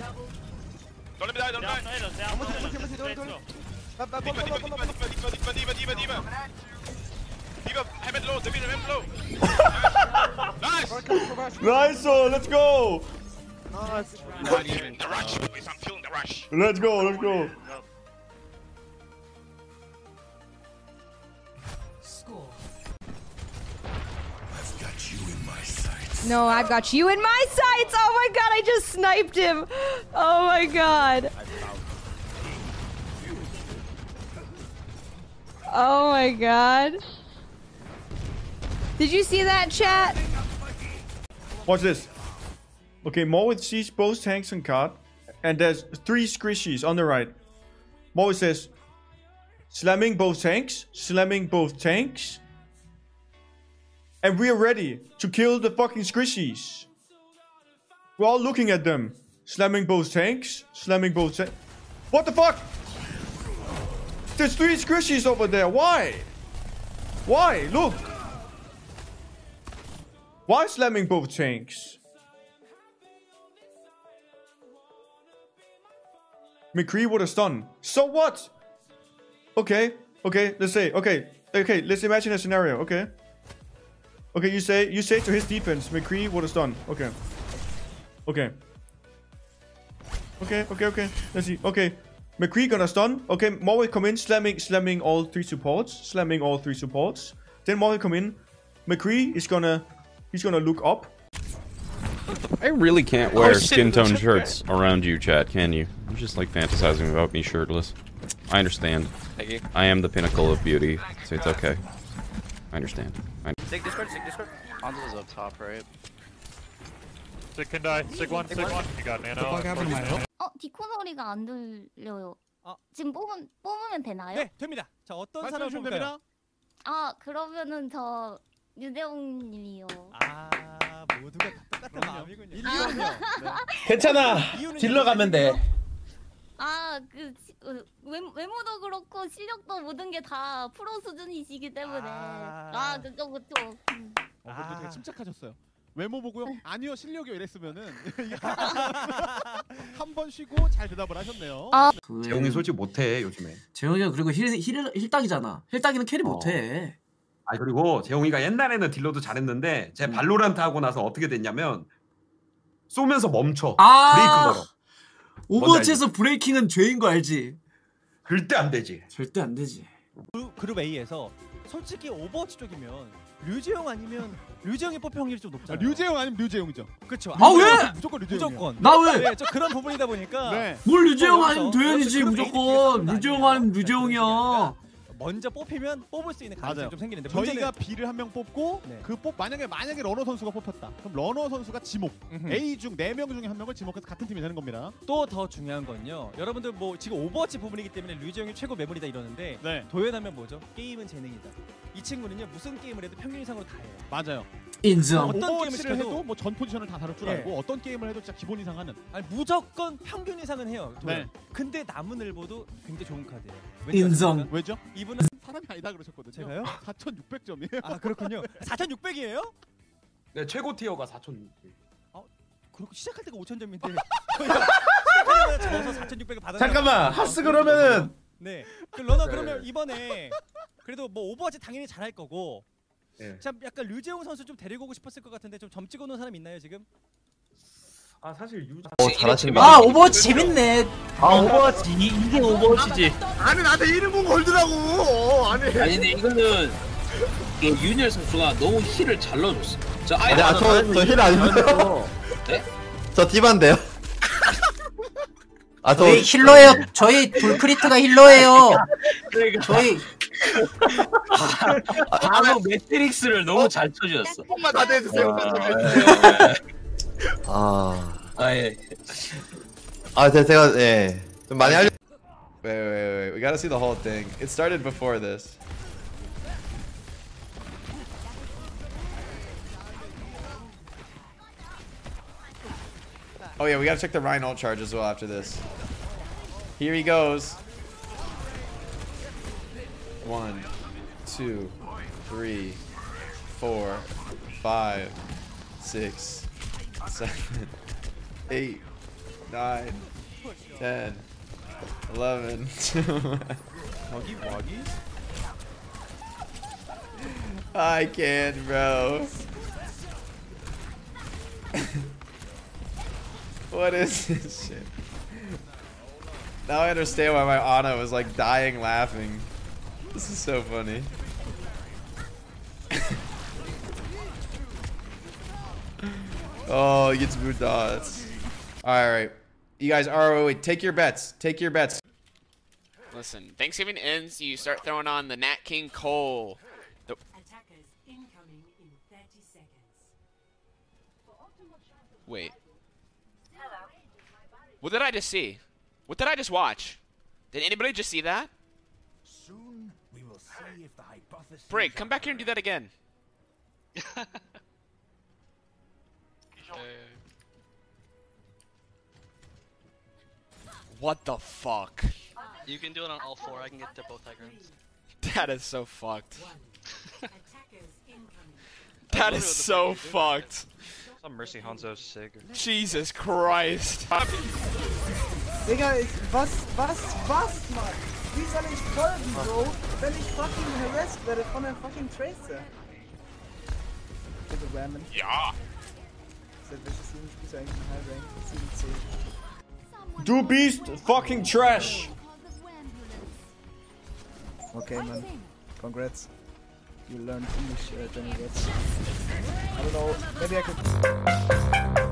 Don't let me die, don't die. Diva, Hemet low, David, Hemet low. Nice! Nice, let's go! Not even. The rush, boys, I'm feeling the rush. Let's go, let's go. No, I've got you in my sights! Oh my god, I just sniped him! Oh my god. Oh my god. Did you see that, chat? Watch this. Okay, Morwith sees both tanks and card. And there's 3 squishies on the right. Morwith says, slamming both tanks, slamming both tanks. And we're ready to kill the fucking squishies. We're all looking at them. Slamming both tanks, slamming both tanks. What the fuck? There's 3 squishies over there. Why? Why? Look. Why slamming both tanks? McCree would have stunned. So what? Okay, let's say, okay, let's imagine a scenario, okay? Okay, you say to his defense, McCree would have stunned. Okay. Let's see. Okay. McCree gonna stun. Okay, Morwith come in, slamming all 3 supports. Then Morwith come in. McCree is gonna look up. I really can't wear skin tone shirts around you, chat, can you? You're just like fantasizing about me shirtless. I understand. Thank you. I am the pinnacle of beauty, so it's okay. I understand. Sig Discord. Hanzo's up top, right? Sig can die. Sig one. You got nano. 디코너리가 안 들려요. 지금 뽑으면 되나요? 네, 됩니다. 자, 어떤 사람 뽑을까요? 그러면은 저 유대웅님이요. 모두가 똑같은 마음이군요. 괜찮아. 딜러 가면 돼. 외모도 그렇고 실력도 모든 게 다 프로 수준이시기 때문에. 그쵸. 되게 침착하셨어요. 외모 보고요? 아니요, 실력이요. 이랬으면은 한 번 쉬고 잘 대답을 하셨네요. 재용이 솔직히 못해 요즘에. 재용이가 그리고 힐딱이잖아. 힐딱이는 캐리 못해. 그리고 재용이가 옛날에는 딜러도 잘했는데 제 발로란트 하고 나서 어떻게 됐냐면 쏘면서 멈춰. 브레이크 걸어. 오버워치에서 브레이킹은 죄인 거 알지? 절대 안 되지. 절대 안 되지. 그룹 A에서 솔직히 오버워치 쪽이면 류재용 아니면 류재용이 뽑힐 확률이 좀 높잖아요. 류재용 아니면 류재용이죠. 그렇죠. 왜? 무조건 류재용. 무조건. 나 왜? 네, 저 그런 부분이다 보니까. 뭘 류재용 아니면 도현이지 무조건. 류재용 아니면 류재용이야. 먼저 뽑히면 뽑을 수 있는 가능성이 좀 생기는데 저희가 B를 한 명 뽑고 만약에 러너 선수가 뽑혔다. 그럼 러너 선수가 지목. A 중 4명 중에 한 명을 지목해서 같은 팀이 되는 겁니다. 또 더 중요한 건요. 여러분들 뭐 지금 오버워치 부분이기 때문에 류재용이 최고 매물이다 이러는데 도현하면 뭐죠? 게임은 재능이다. 이 친구는요 무슨 게임을 해도 평균 이상으로 다 해요. 맞아요. 인정. 어떤 게임을 해도 뭐 전 포지션을 다 다룰 줄 알고 어떤 게임을 해도 진짜 기본 이상 하는. 무조건 평균 이상은 해요. 도현. 근데 남은 일보도 굉장히 좋은 카드예요. 인정. 왜죠? 이분은 사람이 아니다 그러셨거든요. 제가요? 4,600점이에요. 그렇군요. 4,600이에요? 네, 최고 티어가 4,600. 그렇고 시작할 때가 5,000점인데 시작하자마자 접어서 4,600을 받았나? 잠깐만, 하스 그러면은 네. 러너 그러면 이번에 그래도 뭐 오버워치 당연히 잘할 거고. 참 약간 류재용 선수 좀 데리고 오고 싶었을 것 같은데 좀 점 찍어놓은 사람 있나요 지금? 사실 잘하시네. 오버워치 재밌네. 오버워치 이게 오버워치지. 아니 나한테 이름 보고 걸더라고. 아니 근데 이거는 윤열 선수가 너무 힐을 잘 넣어줬어. 저 힐 아닌데요? 네? 저 디바인데요. 저희 힐러예요. 저희 돌크리트가 힐러예요. 저희 바로 매트릭스를 너무 잘 쳐주셨어. 조금만 다 대주세요. 제가 좀 많이 알려. Wait. We gotta see the whole thing. It started before this. Oh yeah, we gotta check the Rhino charge as well after this. Here he goes. 1, 2, 3, 4, 5, 6, 7, 8, 9, 10, 11. Woggy woggy? I can't, bro. What is this shit? Now I understand why my Ana was like dying laughing. This is so funny. Oh, he gets blue dots. Alright. You guys, wait, take your bets. Take your bets. Listen, Thanksgiving ends, you start throwing on the Nat King Cole. Attackers incoming in 30 seconds. Wait. What did I just see? What did I just watch? Did anybody just see that? Soon we will see if the hypothesis. Brig, come back here and do that again. What the fuck? You can do it on all 4. I can get to both high grounds. That is so fucked. That is so fucked. Some Mercy Hanzo Sig. Jesus Christ. Digga, was, Mann? Wie soll ich folgen, Bro, wenn ich fucking harassed werde von der fucking Tracer? Bitte Ramen. Ja. Seit welches Team spielst du eigentlich in High Rank? 7C. Du bist fucking trash. Okay, man. Congrats. You learned English, Johnny Wets. I don't know. Maybe I could.